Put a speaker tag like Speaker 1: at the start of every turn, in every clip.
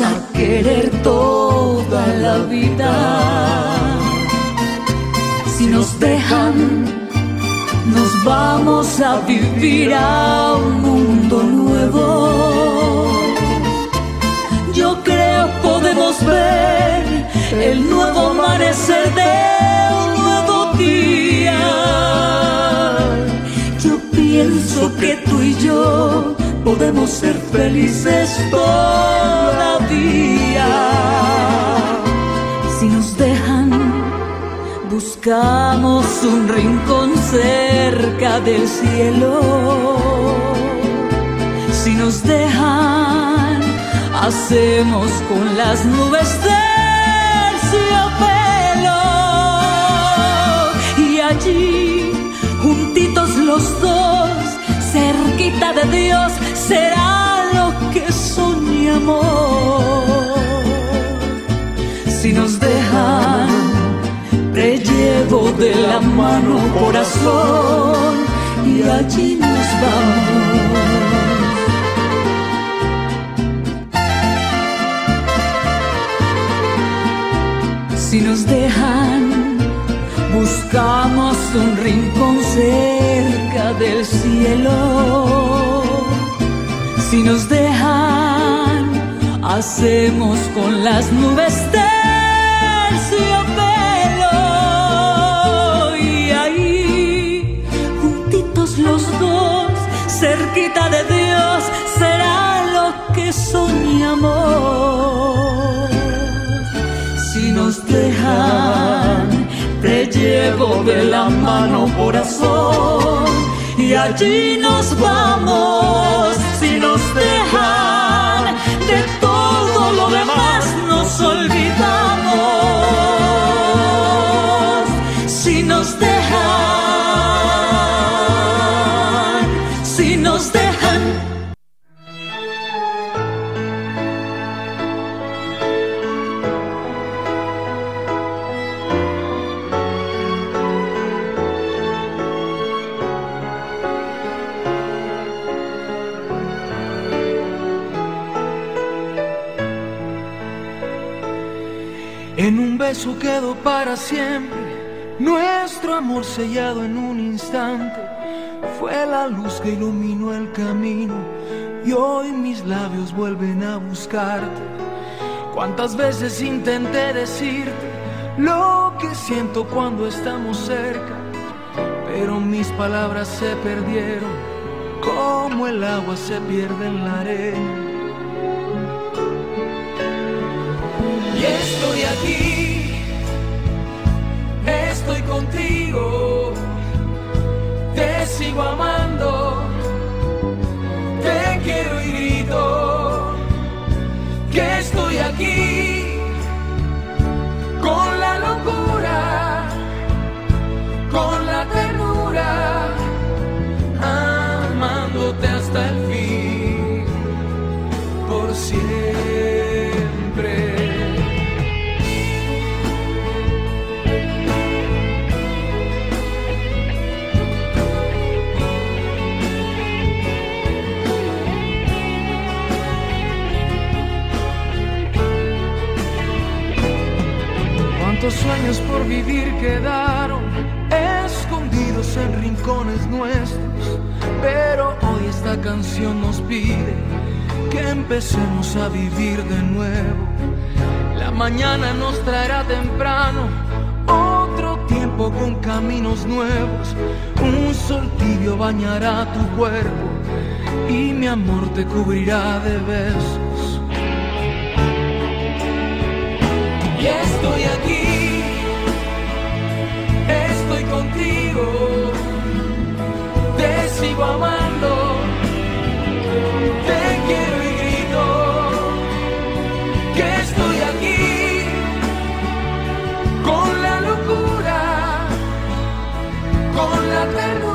Speaker 1: a querer toda la vida. Si nos dejan, nos vamos a vivir a un mundo nuevo. Yo creo podemos ver el nuevo amanecer de un nuevo día. Yo pienso que tú y yo podemos ser felices todavía. Si nos dejan, buscamos un rincón cerca del cielo. Si nos dejan, hacemos con las nubes terciopelo. Y allí, juntitos los dos, cerquita de Dios, será lo que soñamos. Si nos dejan, te llevo de la mano, corazón, y allí nos vamos. Si nos dejan, buscamos un rincón cerca del cielo. Si nos dejan, hacemos con las nubes terciopelo. Y ahí, juntitos los dos, cerquita de Dios, será lo que soñamos. Si nos dejan, te llevo de la mano, corazón, y allí nos vamos. Si nos dejan, de todo lo demás nos olvidamos. Si nos dejan, si nos dejan.
Speaker 2: En un beso quedó para siempre nuestro amor sellado en un instante. Fue la luz que iluminó el camino y hoy mis labios vuelven a buscarte. Cuántas veces intenté decirte lo que siento cuando estamos cerca, pero mis palabras se perdieron como el agua se pierde en la arena. Y estoy aquí, estoy contigo, te sigo amando, te quiero y grito que estoy aquí con la locura, con la ternura, amándote hasta el fin, por siempre. Cuántos sueños por vivir quedaron escondidos en rincones nuestros, pero hoy esta canción nos pide que empecemos a vivir de nuevo. La mañana nos traerá temprano otro tiempo con caminos nuevos. Un sol tibio bañará tu cuerpo y mi amor te cubrirá de besos. Y estoy aquí, estoy contigo, te sigo amando, te quiero y grito que estoy aquí con la locura, con la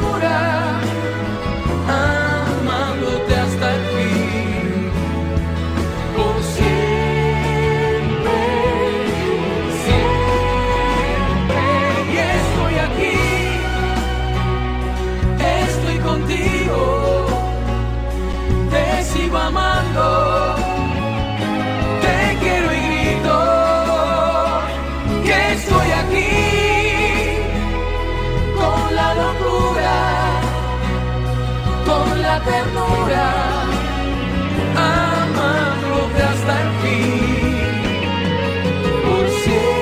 Speaker 2: ternura, amándote hasta el fin, la ternura, amándote hasta el fin, por siempre.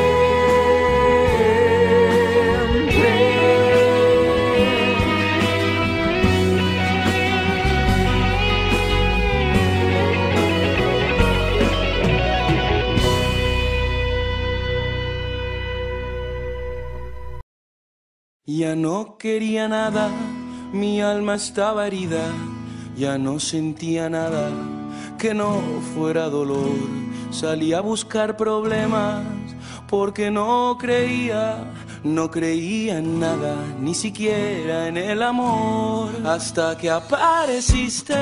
Speaker 3: Ya no quería nada, mi alma estaba herida, ya no sentía nada que no fuera dolor. Salí a buscar problemas porque no creía en nada, ni siquiera en el amor. Hasta que apareciste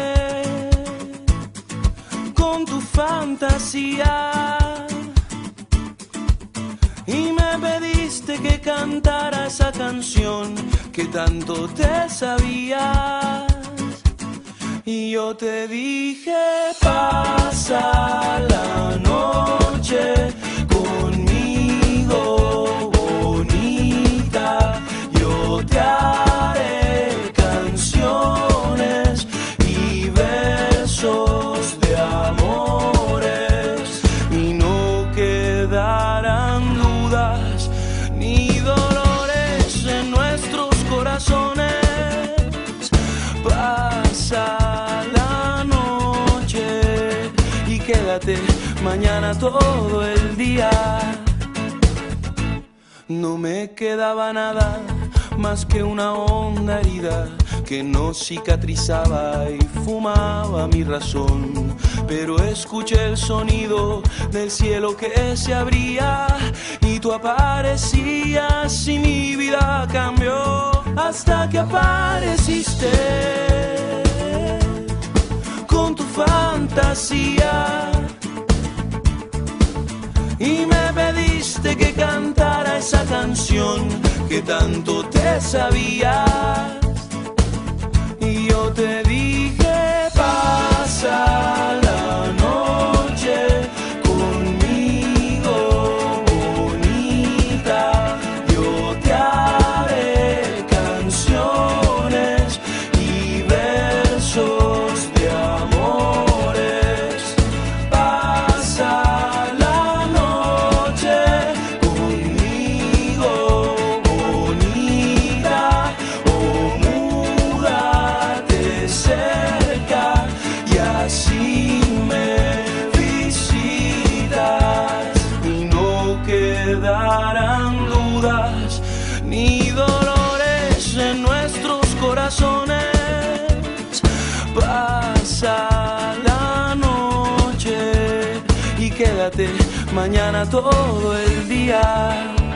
Speaker 3: con tu fantasía y me pediste que cantara esa canción que tanto te sabías. Y yo te dije, pasa la noche conmigo, bonita. Yo te haré canciones y versos de amores, y no quedarán dudas ni dolores en nuestros corazones. Pasa la noche y quédate mañana todo el día. No me quedaba nada más que una honda herida que no cicatrizaba y fumaba mi razón. Pero escuché el sonido del cielo que se abría y tú aparecías y mi vida cambió. Hasta que apareciste con tu fantasía y me pediste que cantara esa canción que tanto te sabías. Y yo te dije, pasa la noche conmigo, bonita. Yo te haré canciones y versos de amores. Pasa la noche conmigo, bonita, o múdate cerca y así me visitas, y no quedarán dudas ni dolores en nuestros corazones. Pasa la noche y quédate mañana todo el día.